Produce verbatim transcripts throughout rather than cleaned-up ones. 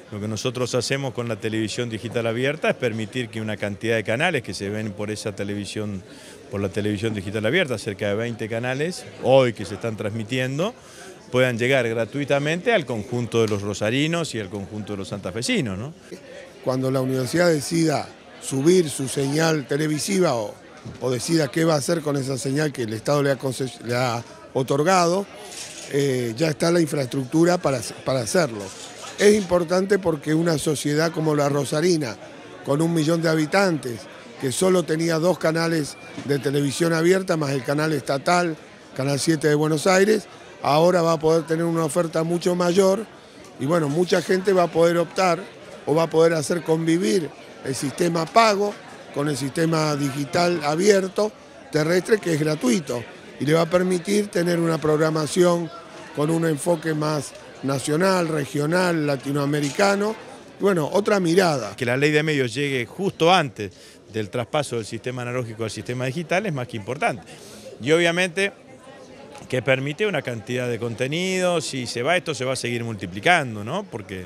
Lo que nosotros hacemos con la televisión digital abierta es permitir que una cantidad de canales que se ven por esa televisión, por la televisión digital abierta, cerca de veinte canales, hoy que se están transmitiendo, puedan llegar gratuitamente al conjunto de los rosarinos y al conjunto de los santafesinos, ¿no? Cuando la universidad decida subir su señal televisiva o, o decida qué va a hacer con esa señal que el Estado le ha, le ha otorgado, eh, ya está la infraestructura para, para hacerlo. Es importante porque una sociedad como la rosarina, con un millón de habitantes, que solo tenía dos canales de televisión abierta, más el canal estatal, Canal siete de Buenos Aires, ahora va a poder tener una oferta mucho mayor y bueno, mucha gente va a poder optar o va a poder hacer convivir el sistema pago con el sistema digital abierto terrestre, que es gratuito y le va a permitir tener una programación con un enfoque más nacional, regional, latinoamericano, bueno, otra mirada. Que la ley de medios llegue justo antes del traspaso del sistema analógico al sistema digital es más que importante. Y obviamente que permite una cantidad de contenidos, si se va esto se va a seguir multiplicando, ¿no? Porque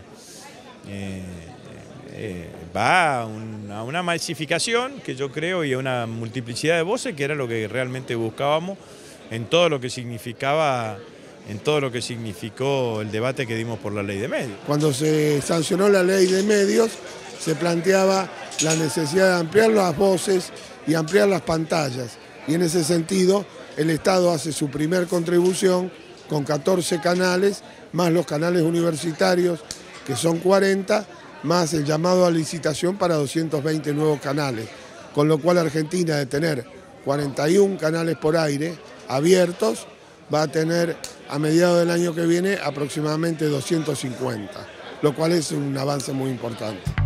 eh, eh, va a, un, a una masificación que yo creo y a una multiplicidad de voces que era lo que realmente buscábamos en todo lo que significaba, en todo lo que significó el debate que dimos por la ley de medios. Cuando se sancionó la ley de medios se planteaba la necesidad de ampliar las voces y ampliar las pantallas y en ese sentido el Estado hace su primer contribución con catorce canales, más los canales universitarios, que son cuarenta, más el llamado a licitación para doscientos veinte nuevos canales, con lo cual Argentina, de tener cuarenta y un canales por aire abiertos, va a tener a mediados del año que viene aproximadamente doscientos cincuenta, lo cual es un avance muy importante.